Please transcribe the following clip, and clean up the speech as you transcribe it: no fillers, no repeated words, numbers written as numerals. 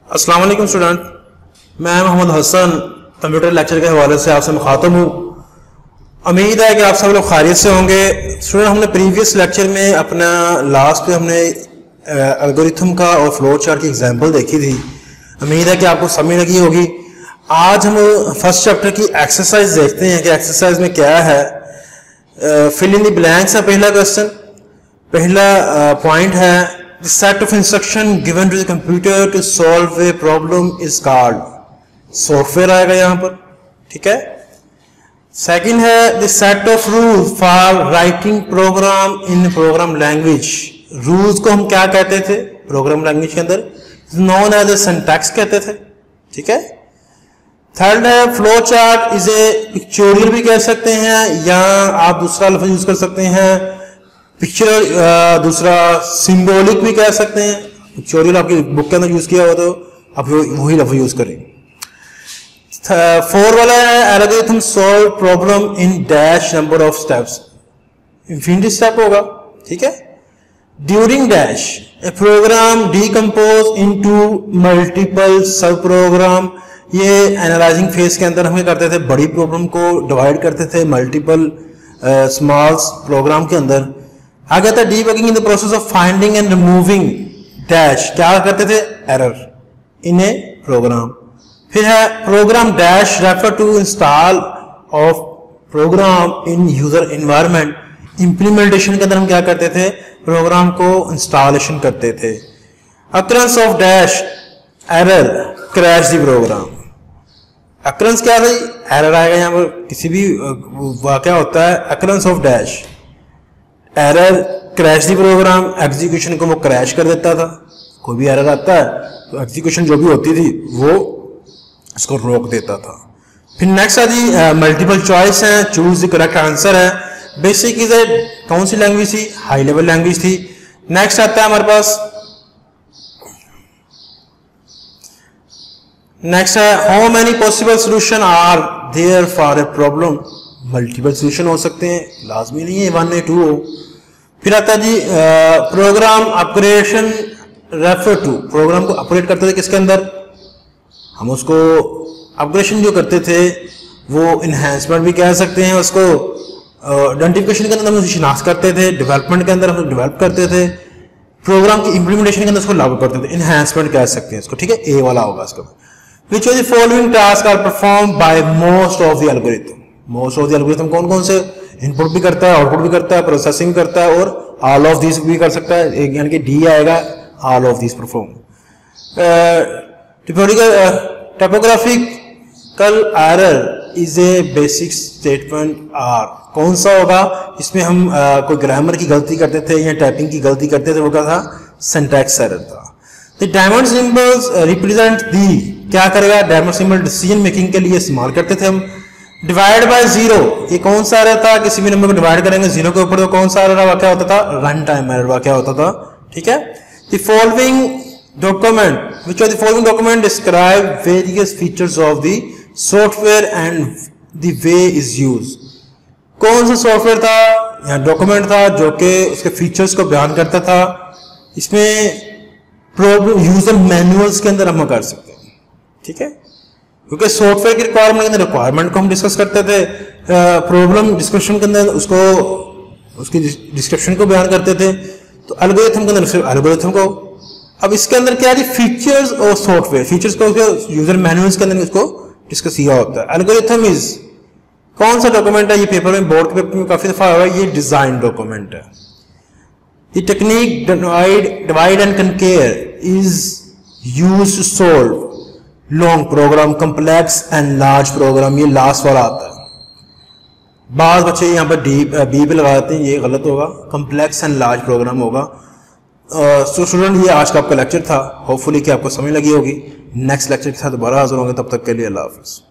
अस्सलाम वालेकुम स्टूडेंट, मैं मोहम्मद हसन कंप्यूटर लेक्चर के हवाले से आपसे मुखातब हूँ। उम्मीद है कि आप सब लोग खैरियत से होंगे। स्टूडेंट, हमने प्रीवियस लेक्चर में अपना लास्ट पे हमने एल्गोरिथम का और फ्लो चार्ट की एग्जांपल देखी थी। उम्मीद है कि आपको समझ लगी होगी। आज हम फर्स्ट चैप्टर की एक्सरसाइज देखते हैं कि एक्सरसाइज में क्या है। फिल इन द ब्लैंक्स है पहला क्वेश्चन। पहला पॉइंट है The set of instruction given to the computer to solve a problem is called software आएगा यहाँ पर, ठीक है। सेकंड है the set of rules for writing program in program language। Rules को हम क्या कहते थे प्रोग्राम लैंग्वेज के अंदर? नॉन एज ए सिंटैक्स कहते थे, ठीक है। थर्ड है flow chart is a pictorial भी कह सकते हैं या आप दूसरा लफ्ज यूज कर सकते हैं पिक्चर, दूसरा सिंबॉलिक भी कह सकते हैं। पिक्चोरियल आपकी बुक के अंदर यूज किया हो तो आप वही लफ्ज यूज करें। फोर वाला है algorithm solve problem in dash number of steps. Infinity step होगा, ठीक है। During dash a program decompose into multiple sub program. ये एनालाइजिंग फेज के अंदर हम करते थे, बड़ी प्रॉब्लम को डिवाइड करते थे मल्टीपल स्मॉल प्रोग्राम के अंदर। आगे था debugging in the process of finding and removing dash, क्या करते थे एरर इन ए प्रोग्राम। फिर है program dash refer to install of program in user environment. Implementation के अंदर हम क्या करते थे प्रोग्राम को इंस्टॉलेशन करते थे। Occurrence of dash error crash the program. Occurrence क्या है? एरर आएगा यहाँ पर, किसी भी वाकया होता है occurrence of dash error crash the program. Execution को वो क्रैश कर देता था। कोई भी एरर आता है तो एग्जीक्यूशन जो भी होती थी वो इसको रोक देता था। फिर नेक्स्ट आती मल्टीपल चॉइस है, चूज द करेक्ट आंसर है। बेसिक इज कौन सी लैंग्वेज थी? हाई लेवल लैंग्वेज थी। नेक्स्ट आता है हमारे पास, नेक्स्ट है how many possible solution are there for a problem. Multiple solution हो सकते हैं, लाजमी नहीं है 1 या 2 हो। फिर आता है G program upgradation refer to. Program को अपग्रेड करते थे किसके अंदर? हम उसको अपग्रेडेशन जो करते थे वो इन्हेंसमेंट भी कह सकते हैं उसको। आइडेंटिफिकेशन के अंदर हम शिनाख्त करते थे, डेवलपमेंट के अंदर हम डेवलप करते थे, प्रोग्राम की इंप्लीमेंटेशन के अंदर उसको लागू करते थे, इन्हेंसमेंट कह सकते हैं इसको, ठीक है। ए वाला होगा इसका। Which of the following tasks are performed by most of the algorithm? Most of the algorithm कौन कौन से? इनपुट भी करता है, आउटपुट भी करता है, प्रोसेसिंग करता है और ऑल ऑफ दिस भी कर सकता है। यानी कि डी आएगा, all of this perform. Typographical error is a basic statement are. कौन सा होगा? इसमें हम कोई ग्रामर की गलती करते थे या टाइपिंग की गलती करते थे, वो क्या था? सिंटैक्स एरर था। The diamond symbols represent the, क्या करेगा? डायमंड सिंबल डिसीजन मेकिंग के लिए इस्तेमाल करते थे हम। डिवाइड बाय जीरो, ये कौन सा एरर था? किसी भी नंबर को डिवाइड करेंगे जीरो के ऊपर तो कौन सा एरर वाकया होता था? रन टाइम एरर वाकया होता था, ठीक है। The following document, which of the following document describe various features of the software and the way is use. कौन सा सॉफ्टवेयर था या डॉक्यूमेंट था जो कि उसके फीचर्स को बयान करता था? इसमें प्रॉब्लम यूजर मैनुअल्स के अंदर हम कर सकते हैं, ठीक है, क्योंकि सॉफ्टवेयर की रिक्वायरमेंट के अंदर रिक्वायरमेंट को हम डिस्कस करते थे, प्रॉब्लम डिस्क्रिप्शन के अंदर उसको उसकी डिस्क्रिप्शन को बयान करते थे, तो एल्गोरिथम के अंदर सिर्फ एल्गोरिथम को। अब इसके अंदर क्या है? फीचर्स और सॉफ्टवेयर। फीचर्स को यूजर मैनुअल्स के अंदर इसको डिस्कस किया होता है। एल्गोरिथम इज कौन सा डॉक्यूमेंट है? ये पेपर में, बोर्ड के पेपर में काफी दफा आया है, ये डिजाइन डॉक्यूमेंट है। The technique divide and conquer is used to solve long program, complex and large program। ये लास्ट वाला आता है। बाज़ बच्चे यहाँ पर बी पे लगाते हैं, ये गलत होगा, complex and large program होगा। स्टूडेंट, ये आज का आपका लेक्चर था। होपफुली कि आपको समझ लगी होगी। नेक्स्ट लेक्चर के साथ दोबारा हाजिर होंगे, तब तक के लिए अल्लाह हाफ़िज़।